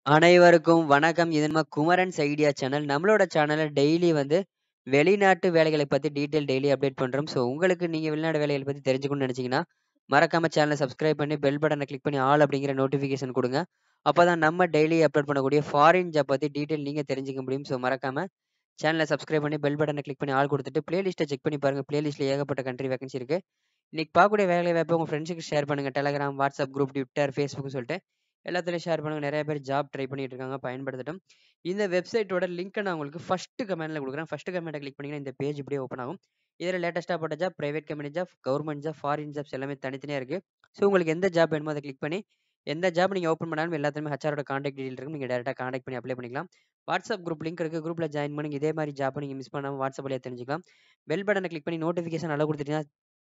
அனைவருக்கும் வணக்கம். இது நம்ம குமரன்ஸ் ஐடியா சேனல். நம்மளோட சேனல்ல டெய்லி வந்து வெளிநாட்டு வேலைகளை பத்தி டீட்டெயில் அப்டேட் பண்றோம். ஸோ உங்களுக்கு நீங்க வெளிநாடு வேலைகள பத்தி தெரிஞ்சுக்கணும்னு நெனச்சீங்கன்னா, மறக்காம சேனல சப்ஸ்கிரைப் பண்ணி பெல் பட்டன கிளிக் பண்ணி ஆல் அப்படிங்கிற நோட்டிஃபிகேஷன் குடுங்க. அப்பதான் நம்ம டெய்லி அப்லோட் பண்ணக்கூடிய ஃபாரின் ஜாப் பத்தி டீட்டெயில் நீங்க தெரிஞ்சுக்க முடியும். ஸோ மறக்காம சேனல சப்ஸ்கிரைப் பண்ணி பெல் பட்டன கிளிக் பண்ணி ஆல் குடுத்துட்டு பிளேலிஸ்ட்ட செக் பண்ணி பாருங்க. பிளேலிஸ்ட்ல ஏகப்பட்ட கண்ட்ரி வேக்கன்சி இருக்கு. இன்னைக்கு பார்க்கக்கூடிய வேலை வாய்ப்ப உங்க ஃப்ரெண்ட்ஸுக்கு ஷேர் பண்ணுங்க. Telegram, WhatsApp குரூப், Twitter, Facebookன்னு சொல்லிட்டு எல்லாத்துலயும் ஷேர் பண்ணுங்க. நெறைய பேர் ஜாப் ட்ரை பண்ணிட்டு இருக்காங்க. பயன்படுத்தட்டும். இந்த வெப்சைட்டோட லிங்க்க நான் உங்களுக்கு ஃபர்ஸ்ட் கமெண்ட்ல குடுக்குறேன். ஃபர்ஸ்ட் கமெண்ட்ட கிளிக் பண்ணீங்கன்னா இந்த பேஜ் இப்படியே ஓப்பன் ஆகும். இதுல லேட்டஸ்ட்டா போட்ட job, private company job, government job, foreign jobs எல்லாமே தனித்தனியா இருக்கு. ஸோ உங்களுக்கு எந்த ஜாப் வேணுமோ அத கிளிக் பண்ணி எந்த ஜாப் நீங்க ஓப்பன் பண்ணாலும் எல்லாத்துலயுமே ஹெச்ஆரோட கான்டாக்ட் டீடைல் இருக்கும். நீங்க டைரக்ட்டா கான்டாக்ட் பண்ணி அப்ளை பண்ணிக்கலாம். WhatsApp குரூப் லிங்க் இருக்கு. குரூப்ல ஜாயின் பண்ணுங்க. இதே மாரி ஜாப்ப நீங்க மிஸ் பண்ணாம WhatsApp வழியா தெரிஞ்சுக்கலாம். பெல் பட்டன கிளிக் பண்ணி நோட்டிஃபிகேஷன் அலோ குடுத்துட்டீங்கன்னா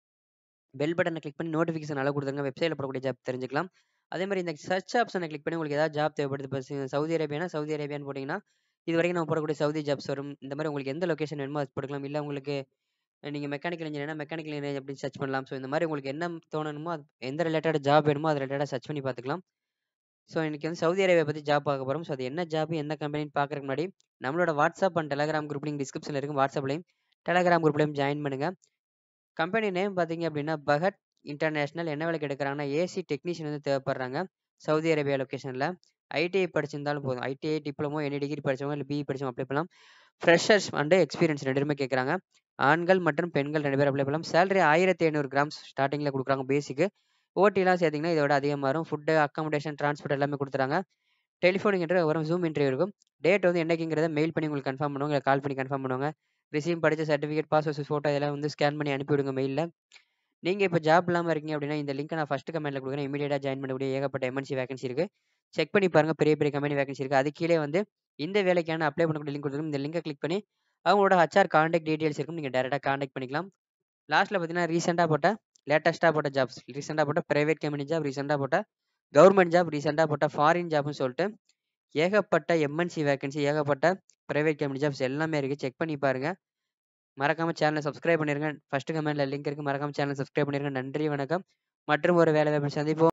பெல் பட்டன கிளிக் பண்ணி நோட்டிஃபிகேஷன் அலோ குடுத்துருங்க. வெப்சைட்ல போடக்கூடிய ஜாப் தெரிஞ்சுக்கலாம். அதே மாரி இந்த சர்ச் ஆப்ஷன கிளிக் பண்ணி உங்களுக்கு ஏதாவது ஜாப் தேவைப்படுது. இப்ப சவுதி அரேபியானா, சவுதி அரேபியான்னு போட்டீங்கன்னா, இதுவரைக்கும் நம்ம போடக்கூடிய சவுதி ஜாப்ஸ் வரும். இந்த மாரி உங்களுக்கு எந்த லொகேஷன் வேணுமோ அது போட்டுக்கலாம். இல்ல உங்களுக்கு நீங்க மெக்கானிக்கல் இன்ஜினியர்னா, மெக்கானிக்கல் இன்ஜினியர் அப்படின்னு சர்ச் பண்ணலாம். ஸோ இந்த மாரி உங்களுக்கு என்ன தோணணுமோ, அது எந்த ரிலேட்டட் ஜாப் வேணுமோ அது ரிலேட்டடா சர்ச் பண்ணி பார்த்துக்கலாம். ஸோ இன்னைக்கு வந்து சவுதி அரேபியா பத்தி ஜாப் பார்க்க போறோம். ஸோ அது என்ன ஜாப், எந்த கம்பெனின்னு பார்க்கறதுக்கு முன்னாடி, நம்மளோட WhatsApp and Telegram group link டிஸ்கிரிப்ஷன்ல இருக்கும். WhatsAppலயும், Telegram குரூப்லயும் ஜாயின் பண்ணுங்க. கம்பெனி நேம் பார்த்தீங்க அப்படின்னா, பகத் இன்டர்நேஷனல். என்ன வேலைக்கு எடுக்குறாங்கன்னா, ஏசி டெக்னீஷியன் வந்து தேவைப்படுறாங்க. சவுதி அரேபியா லொகேஷன்ல. ஐடிஐ படிச்சிருந்தாலும் போதும். ஐடிஐ, டிப்ளமோ, எனி டிகிரி படிச்சவங்க, இல்ல பிஇ படிச்சவங்க அப்ளை பண்ணலாம். ஃப்ரெஷர்ஸ் அண்ட் எக்ஸ்பீரியன்ஸ் 2மே கேட்குறாங்க. ஆண்கள் மற்றும் பெண்கள் 2 பேரும் அப்ளை பண்ணலாம். சேலரி 1500 கிராம்ஸ் ஸ்டார்ட்டிங்ல குடுக்குறாங்க பேசிக்கு. ஓடிலாம் சேர்த்தீங்கன்னா இத விட அதிகமா வரும். ஃபுட், அக்காமடேஷன், டிரான்ஸ்போர்ட் எல்லாமே குடுத்துறாங்க. டெலிஃபோனிக் இன்டர்வியூ வரும். ஜூம் இன்டர்வியூ இருக்கும். டேட் வந்து என்னைக்குங்கிறத மெயில் பண்ணி உங்களுக்கு கன்ஃபார்ம் பண்ணுவாங்க. இல்ல கால் பண்ணி கன்ஃபார்ம் பண்ணுவாங்க. ரெஸ்யூம் படிச்ச சர்டிஃபிகேட், பாஸ்போர்ட் சைஸ் ஃபோட்டோ இதெல்லாம் வந்து ஸ்கேன் பண்ணி அனுப்பி விடுங்க மெயில்ல. நீங்க இப்ப ஜாப் இல்லாம இருக்கீங்க அப்படின்னா, இந்த லிங்க்க நான் ஃபர்ஸ்ட் கமெண்ட்ல குடுக்குறேன். இமிடியேட்டா ஜாயின் பண்ணக்கூடிய ஏகப்பட்ட எம்என்சி வேகன்சி இருக்கு. செக் பண்ணி பாருங்க. பெரிய பெரிய கம்பெனி வேகன்சி இருக்கு. அதுக்கு கீழே வந்து இந்த வேலைக்கான அப்ளை பண்ணக்கூடிய லிங்க் குடுத்துருக்கும். இந்த லிங்க கிளிக் பண்ணி அவங்களோட ஹெச்ஆர் கான்டாக்ட் டீடைல்ஸ் இருக்கும். நீங்க டைரக்ட்டா கான்டாக்ட் பண்ணிக்கலாம். லாஸ்ட்ல பார்த்தீங்கன்னா, லேட்டஸ்ட்டா போட்ட ஜாப்ஸ். ரீசென்ட்டா போட்ட பிரைவேட் கம்பெனி ஜாப், ரீசென்ட்டா போட்ட கவர்ன்மென்ட் ஜாப், ரீசென்ட்டா போட்ட ஃபாரின் ஜாப்ன்னு சொல்லிட்டு ஏகப்பட்ட எம்என்சி வேகன்சி, ஏகப்பட்ட பிரைவேட் கம்பெனி ஜாப்ஸ் எல்லாமே இருக்கு. செக் பண்ணி பாருங்க. மறக்காம சேனல சப்ஸ்கிரைப் பண்ணிருங்க. ஃபர்ஸ்ட் கமெண்ட்ல லிங்க் இருக்கு. மறக்காம சேனல சப்ஸ்கிரைப் பண்ணிருங்க. நன்றி, வணக்கம். மற்றும் ஒரு வேலை வாய்ப்பில் சந்திப்போம்.